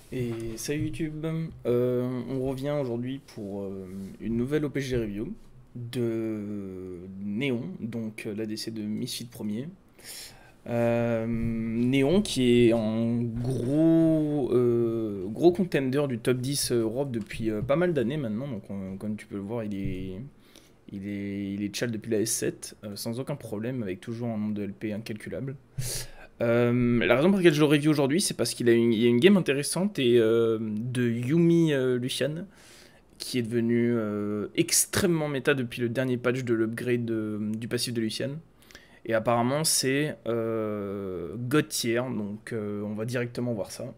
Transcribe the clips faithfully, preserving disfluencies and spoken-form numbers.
Et salut YouTube, Euh, on revient aujourd'hui pour euh, une nouvelle O P G review de Néon, donc l'A D C de Misfit premier. Euh, Néon qui est en gros, euh, gros contender du top dix Europe depuis euh, pas mal d'années maintenant, donc on- comme tu peux le voir il est, il est, il est chal depuis la S sept, euh, sans aucun problème, avec toujours un nombre de L P incalculable. Euh, la raison pour laquelle je le review aujourd'hui, c'est parce qu'il a une, il y a une game intéressante et, euh, de Yumi euh, Lucian, qui est devenu euh, extrêmement méta depuis le dernier patch de l'upgrade de- du passif de Lucian. Et apparemment, c'est euh, God tier, donc euh, on va directement voir ça.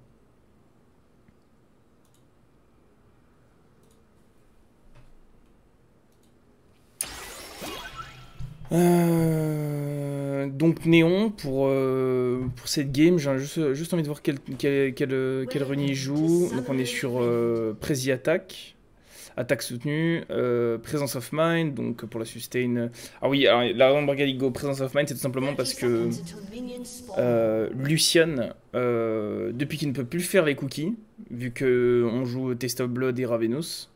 Euh, donc Néon, pour, euh, pour cette game, j'ai juste, juste envie de voir quel, quel, quel, quel run il joue. Donc on est sur euh, Prezi Attack, attaque soutenue, euh, Presence of Mind, donc pour la sustain. Ah oui, alors, la raison pour laquelle il go Presence of Mind, c'est tout simplement parce que euh, Lucian, euh, depuis qu'il ne peut plus faire les cookies, vu qu'on joue Taste of Blood et Ravenous,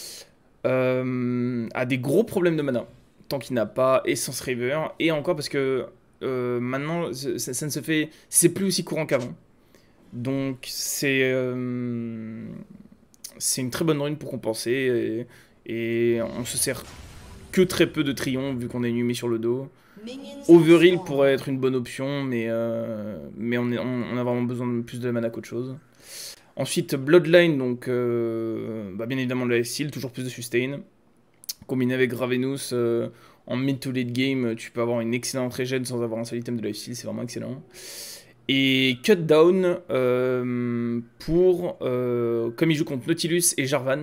euh, a des gros problèmes de mana tant qu'il n'a pas Essence River, et encore parce que euh, maintenant ça, ça ne se fait, c'est plus aussi courant qu'avant. Donc c'est euh, c'est une très bonne rune pour compenser, et, et on se sert que très peu de Triomphe vu qu'on est inhumé sur le dos. Overheal pourrait être une bonne option, mais, euh, mais on, est, on, on a vraiment besoin de plus de mana qu'autre chose. Ensuite, Bloodline, donc euh, bah bien évidemment le lifesteal, toujours plus de sustain. Combiné avec Ravenous, euh, en mid to late game, tu peux avoir une excellente régène sans avoir un seul item de lifesteal, c'est vraiment excellent. Et Cut Down, euh, pour, euh, comme il joue contre Nautilus et Jarvan,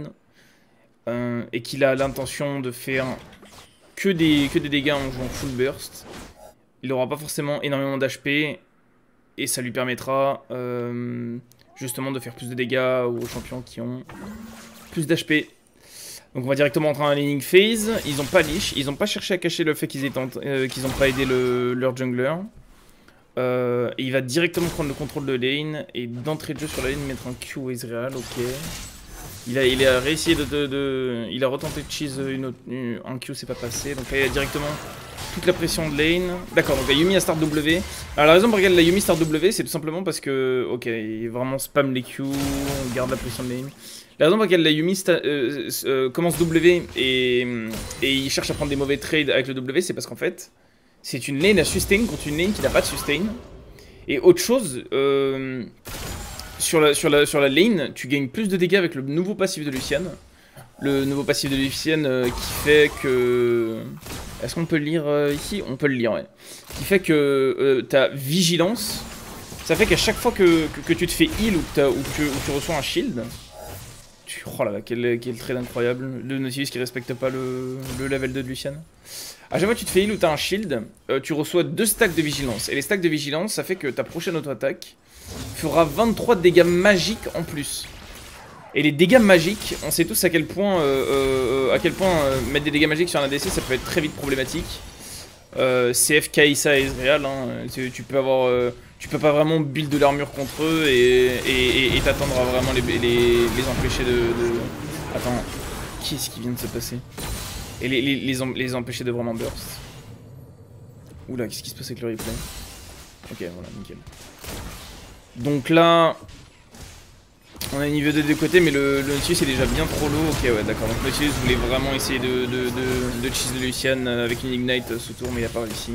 euh, et qu'il a l'intention de faire que des, que des dégâts en jouant full burst, il n'aura pas forcément énormément d'H P, et ça lui permettra euh, justement de faire plus de dégâts aux champions qui ont plus d'H P. Donc on va directement entrer en laning phase. Ils ont pas leash, ils ont pas cherché à cacher le fait qu'ils euh, qu'ils ont pas aidé le, leur jungler. Euh, et il va directement prendre le contrôle de lane, et d'entrée de jeu sur la lane mettre un Q Ezreal, ok. Il a, il a réussi de, de, de, il a retenté de cheese une autre, une, un Q, c'est pas passé. Donc là il a directement toute la pression de lane. D'accord, donc la Yumi a start W. Alors la raison pour laquelle la Yumi start W, c'est tout simplement parce que, ok, il vraiment spam les Q, on garde la pression de lane. La raison pour laquelle la Yumi euh, euh, commence W et, et il cherche à prendre des mauvais trades avec le W, c'est parce qu'en fait, c'est une lane à sustain contre une lane qui n'a pas de sustain. Et autre chose, euh, sur, la, sur, la, sur la lane, tu gagnes plus de dégâts avec le nouveau passif de Lucian. Le nouveau passif de Lucian euh, qui fait que... Est-ce qu'on peut le lire euh, ici? On peut le lire, ouais. Qui fait que euh, ta vigilance, ça fait qu'à chaque fois que, que, que tu te fais heal ou que, ou que, ou que tu reçois un shield, tu... Oh là là, quel, quel trade incroyable. Le Nautilus qui respecte pas le, le level deux de Lucian. À chaque fois que tu te fais heal ou tu as un shield, euh, tu reçois deux stacks de vigilance. Et les stacks de vigilance, ça fait que ta prochaine auto-attaque fera vingt-trois de dégâts magiques en plus. Et les dégâts magiques, on sait tous à quel point, euh, euh, à quel point euh, mettre des dégâts magiques sur un A D C, ça peut être très vite problématique. Euh, C F, Kaisa et Ezreal, hein, tu, tu peux avoir, euh, tu peux pas vraiment build de l'armure contre eux et t'attendre à vraiment les, les, les empêcher de, de... Attends, qu'est-ce qui vient de se passer? Et les, les, les, les empêcher de vraiment burst. Oula, qu'est-ce qui se passe avec le replay? Ok, voilà, nickel. Donc là... On a niveau deux de côté, mais le, le Nautilus est déjà bien trop lourd. Ok, ouais, d'accord. Donc Nautilus voulait vraiment essayer de, de, de, de cheese le Lucian avec une Ignite sous tour, mais il a pas réussi.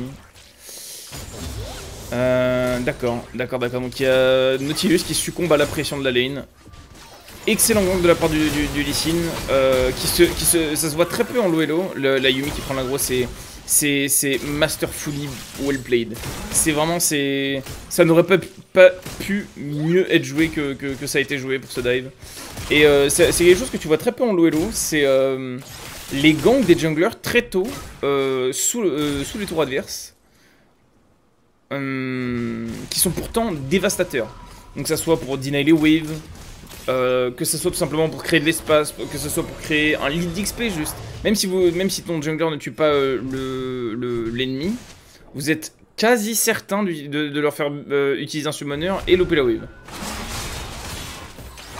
Euh, d'accord, d'accord, d'accord. Donc il y a Nautilus qui succombe à la pression de la lane. Excellent gank de la part du, du, du Lee Sin, euh, qui, se, qui se, ça se voit très peu en low elo. Le, la Yumi qui prend la grosse, c'est... C'est masterfully well played. C'est vraiment, c'est, ça n'aurait pas, pas pu mieux être joué que, que, que ça a été joué pour ce dive. Et euh, c'est quelque chose que tu vois très peu en low elo, c'est euh, les ganks des junglers très tôt euh, sous, euh, sous les tours adverses, euh, qui sont pourtant dévastateurs. Donc ça soit pour deny les waves, Euh, que ce soit tout simplement pour créer de l'espace, que ce soit pour créer un lead d'X P juste. Même si, vous, même si ton jungler ne tue pas euh, l'ennemi, le, vous êtes quasi certain de, de, de leur faire euh, utiliser un summoner et loper la wave.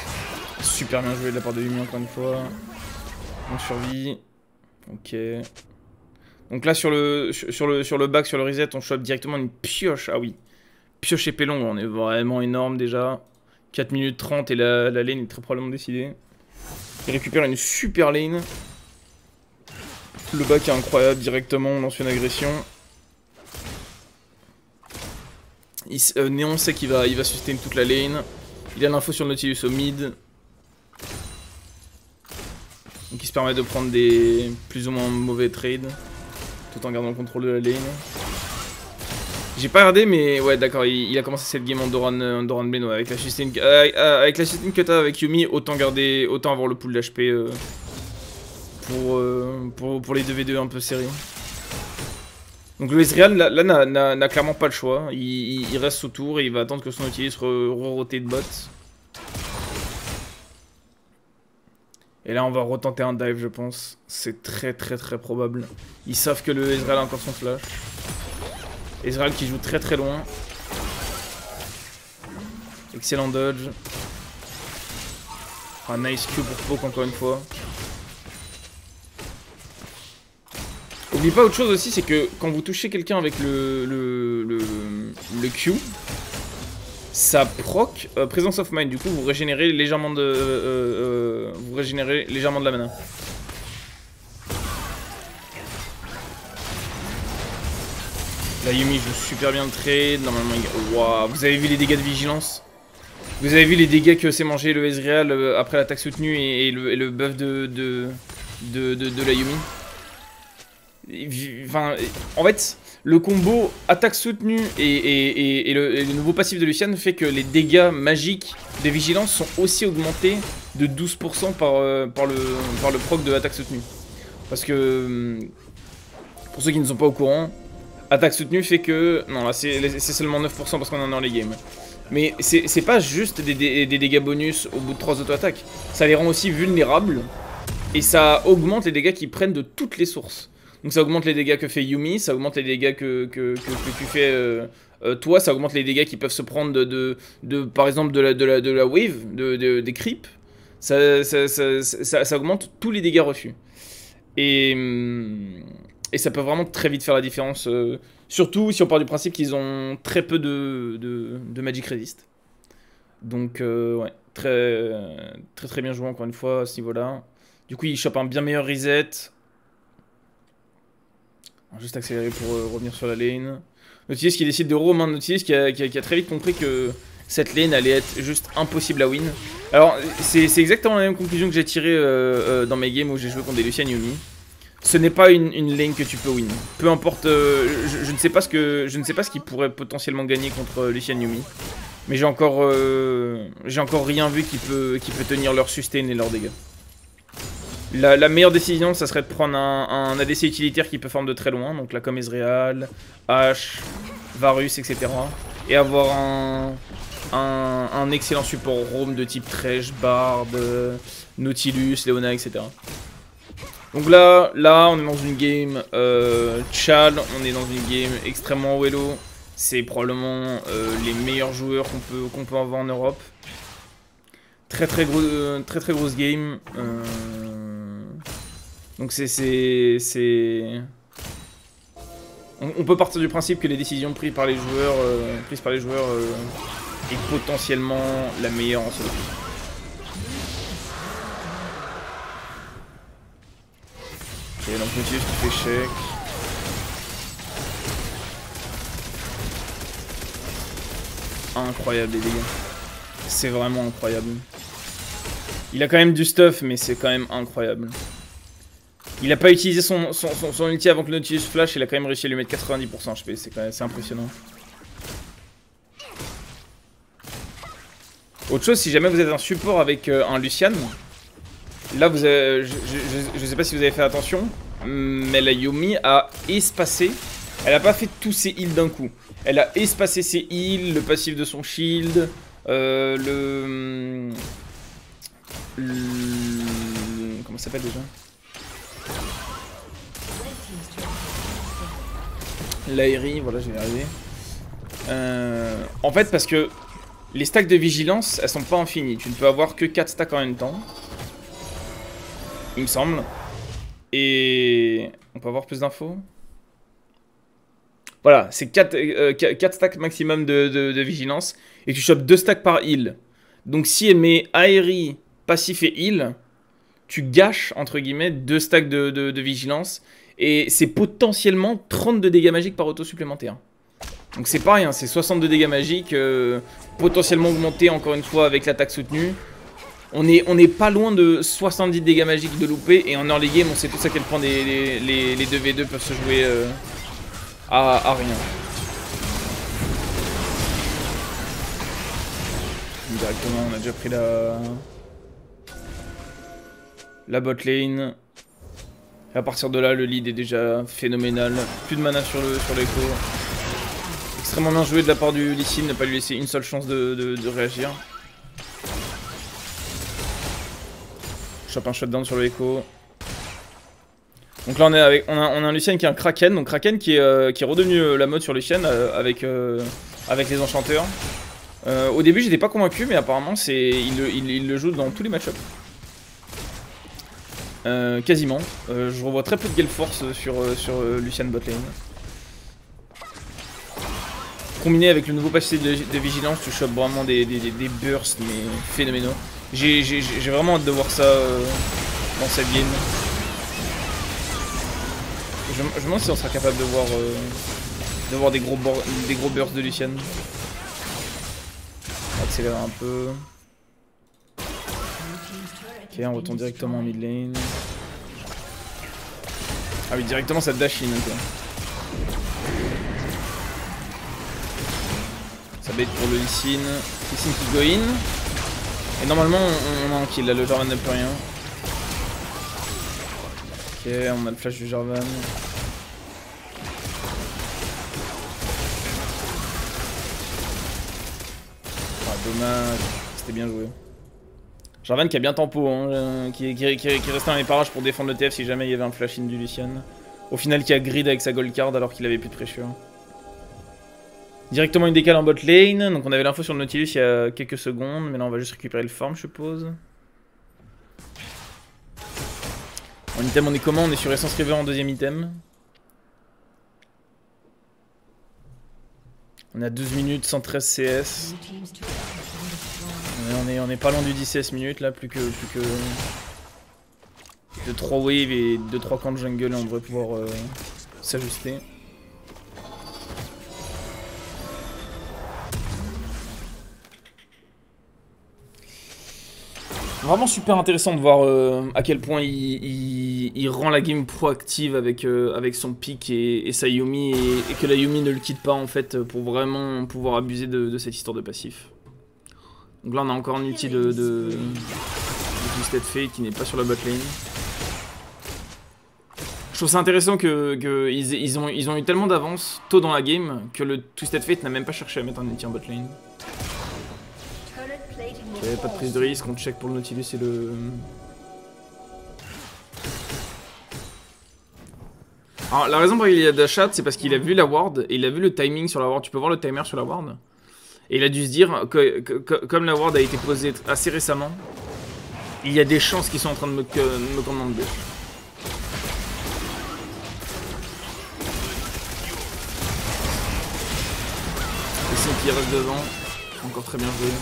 super bien joué de la part de Yumi encore une fois. On survit. Ok. Donc là sur le, sur le, sur le back, sur le reset, on chope directement une pioche. Ah oui. Pioche épée longue, on est vraiment énorme déjà. quatre minutes trente et la, la lane est très probablement décidée. Il récupère une super lane. Le back est incroyable directement, on lance une agression. Il, euh, Néon sait qu'il va, il va sustain toute la lane. Il a l'info sur le Nautilus au mid. Donc il se permet de prendre des plus ou moins mauvais trades. Tout en gardant le contrôle de la lane. J'ai pas regardé mais ouais d'accord, il, il a commencé cette game en Doran, Doran Blade ouais, avec la sustain euh, avec la sustain que t'as avec Yumi, autant garder, autant avoir le pool d'H P euh, pour, euh, pour, pour les deux v deux un peu serrés. Donc le Ezreal là n'a clairement pas le choix, il, il, il reste autour et il va attendre que son Nautilus re-roté de bot. Et là on va retenter un dive je pense, c'est très très très probable. Ils savent que le Ezreal a encore son flash. Ezreal qui joue très très loin. Excellent dodge. Un nice Q pour Poke encore une fois. N'oublie pas autre chose aussi, c'est que quand vous touchez quelqu'un avec le, le, le, le Q, ça proc euh, Presence of Mind. Du coup, vous régénérez légèrement de, euh, euh, vous régénérez légèrement de la mana. La Yumi joue super bien le trade. Normalement, il... wow. Vous avez vu les dégâts de vigilance? Vous avez vu les dégâts que s'est mangé le Ezreal euh, après l'attaque soutenue et, et, le, et le buff de, de, de, de, de la Yumi? Enfin, en fait, le combo attaque soutenue et, et, et, et, le, et le nouveau passif de Lucian fait que les dégâts magiques de vigilance sont aussi augmentés de douze pour cent par, euh, par, le, par le proc de attaque soutenue. Parce que, pour ceux qui ne sont pas au courant, attaque soutenue fait que... Non, là c'est seulement neuf pour cent parce qu'on en est dans les games. Mais c'est pas juste des, des, des dégâts bonus au bout de trois auto-attaques. Ça les rend aussi vulnérables. Et ça augmente les dégâts qu'ils prennent de toutes les sources. Donc ça augmente les dégâts que fait Yumi, ça augmente les dégâts que, que, que, que tu fais euh, euh, toi, ça augmente les dégâts qui peuvent se prendre de, de, de par exemple de la, de la, de la wave, de, de, des creeps. Ça, ça, ça, ça, ça augmente tous les dégâts reçus. Et, et ça peut vraiment très vite faire la différence. Euh, surtout si on part du principe qu'ils ont très peu de, de, de Magic Resist. Donc euh, ouais, très, très très bien joué encore une fois à ce niveau-là. Du coup il chope un bien meilleur reset. Juste accélérer pour euh, revenir sur la lane. Nautilus qui décide de roam, hein, Nautilus qui a, qui, a, qui a très vite compris que cette lane allait être juste impossible à win. Alors c'est exactement la même conclusion que j'ai tirée euh, euh, dans mes games où j'ai joué contre des Lucian Yumi. Ce n'est pas une, une lane que tu peux win. Peu importe, euh, je, je ne sais pas ce que je ne sais pas ce qui pourrait potentiellement gagner contre euh, Lucian Yumi. Mais j'ai encore euh, j'ai encore rien vu qui peut, qui peut tenir leur sustain et leurs dégâts. La, la meilleure décision, ça serait de prendre un, un A D C utilitaire qui peut farm de très loin, donc là comme Ezreal, Ashe, Varus, et cetera. Et avoir un, un, un excellent support roam de type Thresh, Bard, Nautilus, Leona, et cetera. Donc là, là, on est dans une game euh, Chal, on est dans une game extrêmement haut elo. C'est probablement euh, les meilleurs joueurs qu'on peut, qu'on peut avoir en Europe. Très très, gros, euh, très, très grosse game. Euh... Donc c'est... On, on peut partir du principe que les décisions prises par les joueurs, euh, prises par les joueurs euh, est potentiellement la meilleure en solo. Ok, donc Nautilus qui fait check. Incroyable les dégâts. C'est vraiment incroyable. Il a quand même du stuff, mais c'est quand même incroyable. Il a pas utilisé son, son, son, son ulti avant que le Nautilus flash, il a quand même réussi à lui mettre quatre-vingt-dix pour cent H P, c'est impressionnant. Autre chose, si jamais vous êtes un support avec euh, un Lucian, là vous avez, je, je, je sais pas si vous avez fait attention, mais la Yumi a espacé, elle a pas fait tous ses heals d'un coup. Elle a espacé ses heals, le passif de son shield, euh, le... le... Comment ça s'appelle déjà? L'aérie, voilà, je vais y arriver. Euh, en fait, parce que les stacks de vigilance, elles sont pas infinies. Tu ne peux avoir que quatre stacks en même temps. Il me semble. Et... on peut avoir plus d'infos? Voilà, c'est quatre, euh, quatre stacks maximum de, de, de vigilance. Et tu chopes deux stacks par heal. Donc si elle met aérie, passif et heal, tu gâches, entre guillemets, deux stacks de, de, de vigilance. Et c'est potentiellement trente-deux dégâts magiques par auto supplémentaire. Donc c'est pas rien, c'est soixante-deux dégâts magiques, euh, potentiellement augmenté encore une fois avec l'attaque soutenue. On est, on est pas loin de soixante-dix dégâts magiques de louper. Et en early game, on sait tous à quel point les, les, les, les deux v deux peuvent se jouer euh, à, à rien. Directement, on a déjà pris la... la bot lane. Et à partir de là, le lead est déjà phénoménal. Plus de mana sur le sur l'écho. Extrêmement bien joué de la part du Lee Sin, ne pas lui laisser une seule chance de, de, de réagir. Chope un shutdown sur le écho. Donc là on est avec, on a, on a un Lucien qui est un Kraken, donc Kraken qui est, euh, qui est redevenu euh, la mode sur Lucien euh, avec, euh, avec les enchanteurs. Euh, au début j'étais pas convaincu, mais apparemment c'est il, il, il le joue dans tous les match-ups. Euh, quasiment. Euh, je revois très peu de Gale Force sur, euh, sur euh, Lucian botlane. Combiné avec le nouveau passif de, de vigilance, tu chopes vraiment des, des, des bursts mais phénoménaux. J'ai vraiment hâte de voir ça euh, dans cette game. Je, je me demande si on sera capable de voir, euh, de voir des, gros des gros bursts de Lucian. On va accélérer un peu. Ok, on retourne directement en mid lane. Ah oui, directement ça dash in quoi. Ça bait pour le Lee Sin. Lee Sin qui go in. Et normalement on, on a un kill là, le Jarvan n'a plus rien. Ok, on a le flash du Jarvan. Ah dommage, c'était bien joué. Jarvan qui a bien tempo, hein, qui, qui, qui, qui restait dans les parages pour défendre le T F si jamais il y avait un flash in du Lucian. Au final qui a grid avec sa gold card alors qu'il avait plus de pressure. Directement une décale en bot lane, donc on avait l'info sur le Nautilus il y a quelques secondes, mais là on va juste récupérer le farm je suppose. En item on est comment? On est sur Essence River en deuxième item. On a douze minutes, cent treize C S. On est, on est pas loin du dix C S minutes là, plus que, plus que de trois waves et deux trois camps de jungle et on devrait pouvoir euh, s'ajuster. Vraiment super intéressant de voir euh, à quel point il, il, il rend la game proactive avec, euh, avec son pick et, et sa Yuumi et, et que la Yuumi ne le quitte pas en fait pour vraiment pouvoir abuser de, de cette histoire de passif. Donc là on a encore un ulti de, de, de Twisted Fate qui n'est pas sur la bot lane. Je trouve ça intéressant que, que ils, ils, ont, ils ont eu tellement d'avance tôt dans la game que le Twisted Fate n'a même pas cherché à mettre un ulti en bot lane. Ok, pas de prise de risque, on check pour le Nautilus et le... Alors la raison pour laquelle il y a Dashat, c'est parce qu'il a vu la ward et il a vu le timing sur la ward. Tu peux voir le timer sur la ward. Et il a dû se dire que, que, que comme la ward a été posée assez récemment, il y a des chances qu'ils sont en train de me, que, de me commander. Et c'est qui reste devant, encore très bien joué.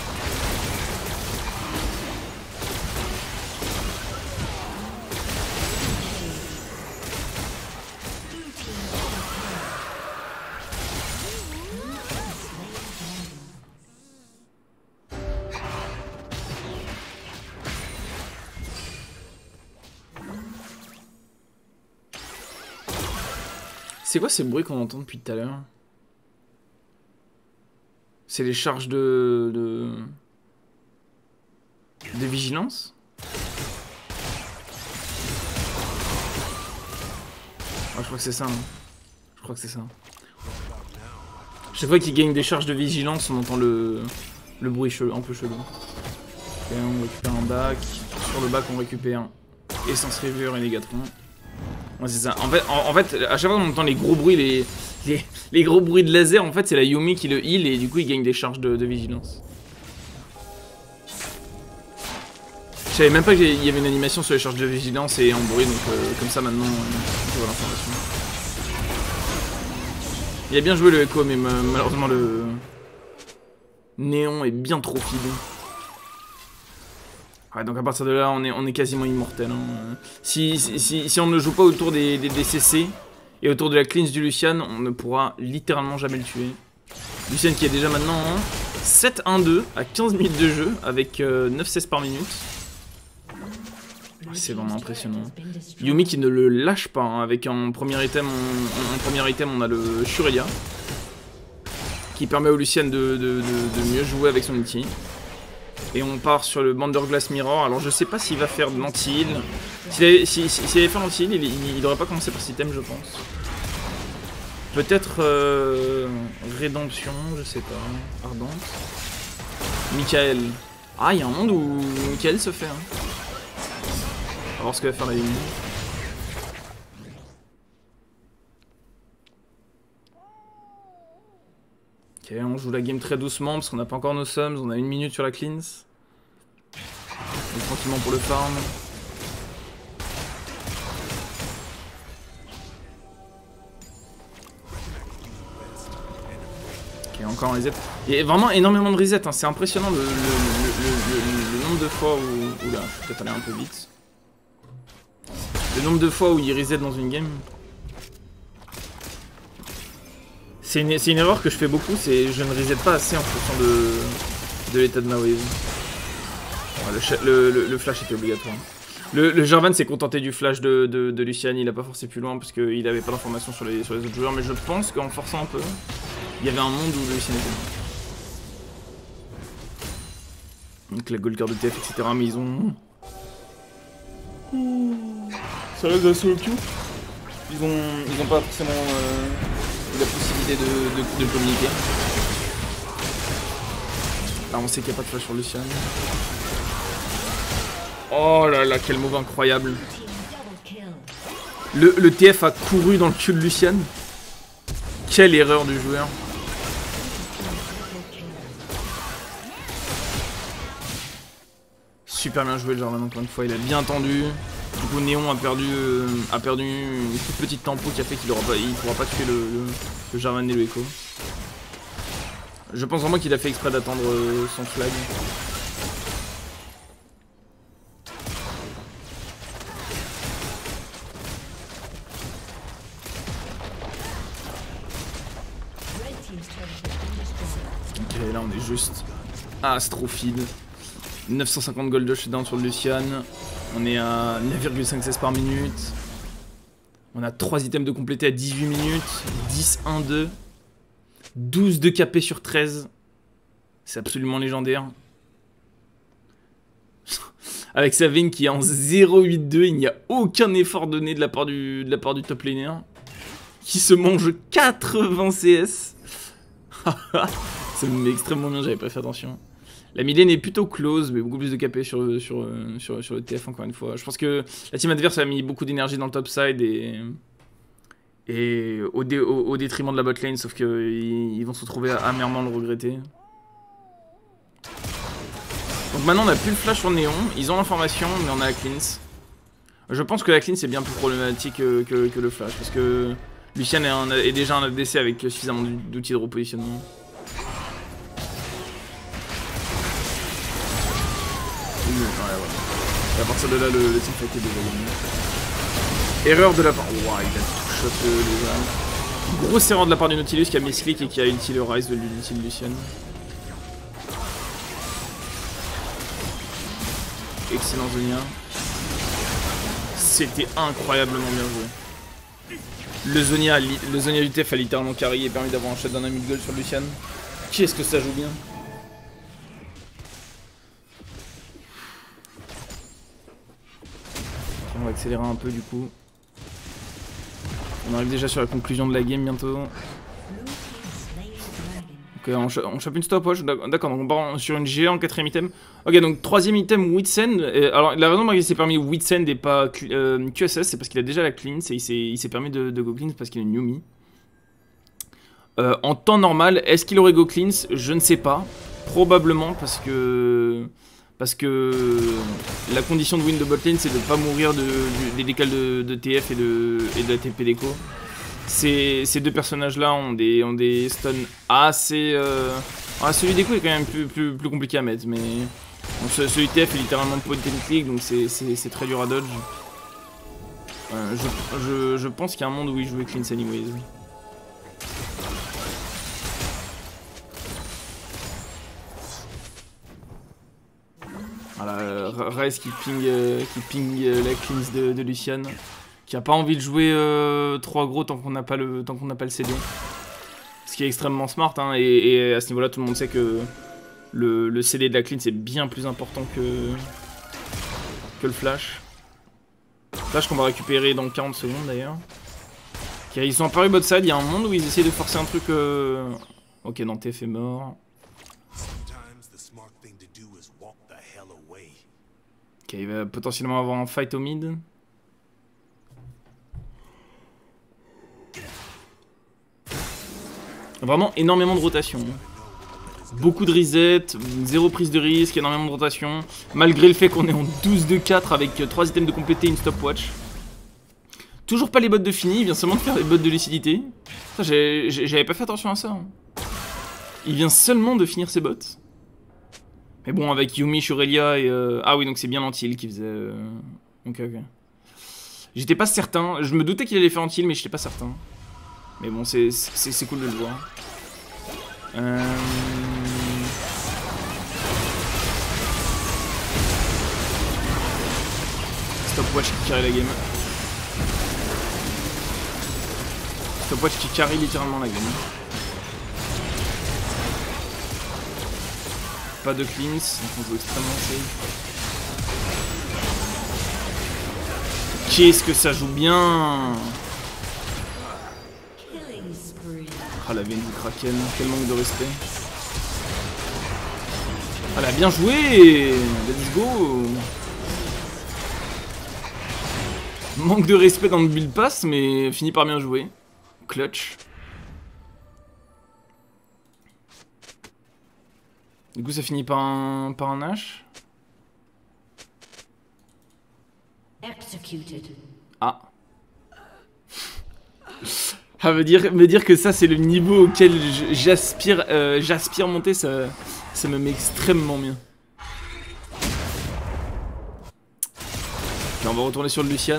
C'est quoi ces bruits qu'on entend depuis tout à l'heure? C'est les charges de... de... de vigilance? Ah, je crois que c'est ça. Hein. Je crois que c'est ça. Chaque fois qu'il gagne des charges de vigilance, on entend le, le bruit chelou, un peu chelou. Ok, on récupère un bac. Sur le bac, on récupère Essence River et Negatron. Ouais, c'est ça. En fait, en, en fait, à chaque fois qu'on entend les gros bruits, les... Les, les gros bruits de laser, en fait, c'est la Yuumi qui le heal et du coup, il gagne des charges de, de vigilance. Je savais même pas qu'il y avait une animation sur les charges de vigilance et en bruit, donc euh, comme ça maintenant, euh, je vois l'information. Il a bien joué le Echo, mais malheureusement le Néon est bien trop feed. Ouais, donc à partir de là, on est, on est quasiment immortel. Hein. Si, si, si, si on ne joue pas autour des, des, des C C et autour de la cleanse du Lucian, on ne pourra littéralement jamais le tuer. Lucian qui est déjà maintenant en sept un deux à quinze minutes de jeu avec euh, neuf seize par minute. C'est vraiment impressionnant. Yuumi qui ne le lâche pas, hein, avec un premier item, on, en premier item on a le Shureya qui permet au Lucian de, de, de, de mieux jouer avec son ulti. Et on part sur le Banderglass Mirror. Alors je sais pas s'il va faire de l'anti-heal. S'il avait, si, si, s'il avait fait l'anti-heal, il, il, il devrait pas commencer par cet item je pense. Peut-être euh, Rédemption, je sais pas. Ardente. Michael. Ah, il y a un monde où Michael se fait. Hein. On va voir ce que va faire la Yuumi. Ok, on joue la game très doucement parce qu'on n'a pas encore nos sums. On a une minute sur la cleanse. Donc, tranquillement pour le farm. Ok, encore un reset. Il y a vraiment énormément de reset. Hein. C'est impressionnant le, le, le, le, le, le nombre de fois où. Oula, je vais peut-être aller un peu vite. Le nombre de fois où il reset dans une game. C'est une, une erreur que je fais beaucoup, c'est je ne reset pas assez en fonction de, de l'état de ma wave. Ouais, le, le, le flash était obligatoire. Le, le Jarvan s'est contenté du flash de, de, de Lucian, il a pas forcé plus loin parce qu'il n'avait pas d'informations sur les, sur les autres joueurs, mais je pense qu'en forçant un peu, il y avait un monde où Lucian était bon. Donc la gold card de T F, et cetera. Mais ils ont... Ça reste de la solo queue. Ils ont, ils ont pas forcément euh, la possibilité de, de, de communiquer. Là on sait qu'il n'y a pas de flash sur Lucian. Oh là là, quel move incroyable. Le, le T F a couru dans le cul de Lucian. Quelle erreur du joueur. Super bien joué le Jarvan encore une fois, il a bien tendu. Du coup Néon a perdu, euh, a perdu une toute petite tempo qui a fait qu'il ne pourra pas tuer le, le, le Jarvan et le Echo. Je pense vraiment qu'il a fait exprès d'attendre euh, son flag. Ok, là on est juste astrophied. neuf cent cinquante gold de shutdown sur le Lucian. On est à neuf virgule cinq seize par minute. On a trois items de compléter à dix-huit minutes. dix, un, deux. douze de K P sur treize. C'est absolument légendaire. Avec sa veine qui est en zéro virgule huit deux, il n'y a aucun effort donné de la part du, de la part du top laner. Qui se mange quatre-vingts C S. Ça me met extrêmement bien, j'avais pas fait attention. La mid-lane est plutôt close, mais beaucoup plus de K P sur, sur, sur, sur le T F encore une fois. Je pense que la team adverse a mis beaucoup d'énergie dans le top side et, et au, dé, au, au détriment de la bot lane, sauf qu'ils ils vont se retrouver à amèrement le regretter. Donc maintenant on a plus le flash sur Néon, ils ont l'information, mais on a la cleanse. Je pense que la cleanse est bien plus problématique que, que, que le flash, parce que Lucian est, un, est déjà un A D C avec suffisamment d'outils de repositionnement. Ouais, ouais. Et à partir de là, le, le teamfight est déjà gagné. Erreur de la part. Wow, il a tout shot le, le grosse erreur de la part du Nautilus qui a misclick et qui a ulti le Rise de l'ulti de Lucian. Excellent Zonia. C'était incroyablement bien joué. Le Zonia, le Zonia du T F a littéralement carry et permis d'avoir un shot d'un ami de gold sur Lucian. Qu'est-ce que ça joue bien. On va accélérer un peu du coup. On arrive déjà sur la conclusion de la game bientôt. Ok, on, ch on chope une stopwatch. D'accord, donc on part sur une G en quatrième item. Ok, donc troisième item Witsend. Alors la raison pour laquelle il s'est permis Witsend et pas euh, Q S S, c'est parce qu'il a déjà la cleanse et il s'est permis de, de go cleanse parce qu'il a une Yuumi. Euh, en temps normal, est-ce qu'il aurait go cleanse? Je ne sais pas. Probablement parce que... Parce que la condition de win de botlane, c'est de ne pas mourir de, du, des décals de, de T F et de, et de la T P déco. Ces, ces deux personnages-là ont des, ont des stuns assez... Euh... Ah, celui déco est quand même plus, plus, plus compliqué à mettre, mais... Bon, celui T F est littéralement point and click, donc c'est très dur à dodge. Euh, je, je, je pense qu'il y a un monde où il jouait cleanse anyways. Voilà, euh, Ryze qui ping, euh, qui ping euh, la cleanse de, de Lucian, qui a pas envie de jouer euh, trop aggro tant qu'on n'a pas le tant qu'on n'a pas le C D. Ce qui est extrêmement smart, hein, et, et à ce niveau-là, tout le monde sait que le, le C D de la cleanse est bien plus important que, que le flash. Flash qu'on va récupérer dans quarante secondes d'ailleurs. Okay, ils sont apparus bot side, il y a un monde où ils essaient de forcer un truc... Euh... Ok, non, T F est mort. Ok, il va potentiellement avoir un fight au mid. Vraiment énormément de rotation. Beaucoup de reset, zéro prise de risque, énormément de rotation. Malgré le fait qu'on est en douze de quatre avec trois items de compléter et une stopwatch. Toujours pas les bots de fini, il vient seulement de faire les bots de lucidité. J'avais pas fait attention à ça. Hein. Il vient seulement de finir ses bots. Mais bon, avec Yuumi, Shurelia et... Euh... Ah oui, donc c'est bien anti-heal qui faisait... Euh... Ok, ok. J'étais pas certain. Je me doutais qu'il allait faire anti-heal, mais j'étais pas certain. Mais bon, c'est cool de le voir. Euh... Stopwatch qui carry la game. Stopwatch qui carry littéralement la game. Pas de cleanse, donc on joue extrêmement safe. Qu'est-ce que ça joue bien! Ah, la veine du Kraken, quel manque de respect. Ah, elle a bien joué! Let's go! Manque de respect dans le build pass, mais finit par bien jouer. Clutch. Du coup, ça finit par un, par un H. Ah. Ah, me dire, me dire que ça, c'est le niveau auquel j'aspire euh, j'aspire monter, ça, ça me met extrêmement bien. Ok, on va retourner sur le Lucian.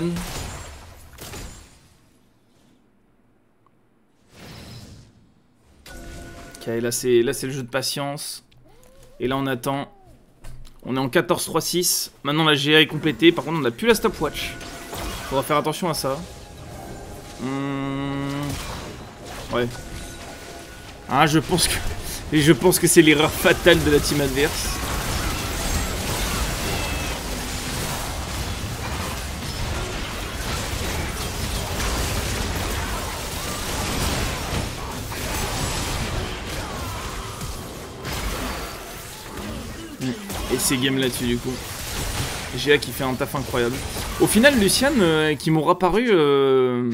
Ok, là, c'est là, c'est le jeu de patience. Et là on attend. On est en quatorze trois six. Maintenant la G A est complétée. Par contre on n'a plus la stopwatch. Faudra faire attention à ça. Hum... Ouais. Ah, je pense que... Et je pense que c'est l'erreur fatale de la team adverse. Et c'est game là-dessus du coup. G A qui fait un taf incroyable. Au final, Lucian euh, qui m'aura paru... Euh...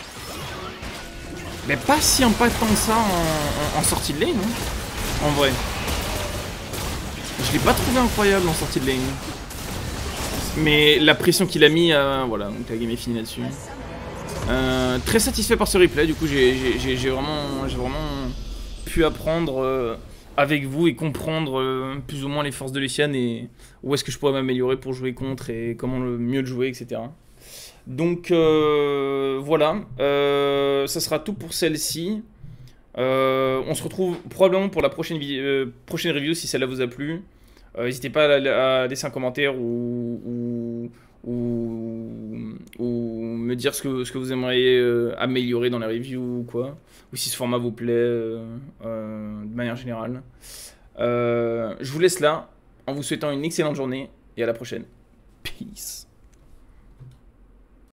Mais pas si impactant que ça en, en, en sortie de lane, hein, en vrai. Je l'ai pas trouvé incroyable en sortie de lane. Mais la pression qu'il a mis, euh, voilà, donc la game est finie là-dessus. Euh, très satisfait par ce replay, du coup j'ai vraiment, vraiment pu apprendre... Euh, avec vous et comprendre euh, plus ou moins les forces de Lucian et où est-ce que je pourrais m'améliorer pour jouer contre et comment le mieux le jouer, et cetera. Donc euh, voilà, euh, ça sera tout pour celle-ci. Euh, on se retrouve probablement pour la prochaine, euh, prochaine review si celle-là vous a plu. N'hésitez pas à, à laisser un commentaire ou, ou, ou, ou me dire ce que, ce que vous aimeriez euh, améliorer dans la review ou quoi. Ou si ce format vous plaît euh, euh, de manière générale. Euh, je vous laisse là en vous souhaitant une excellente journée et à la prochaine. Peace.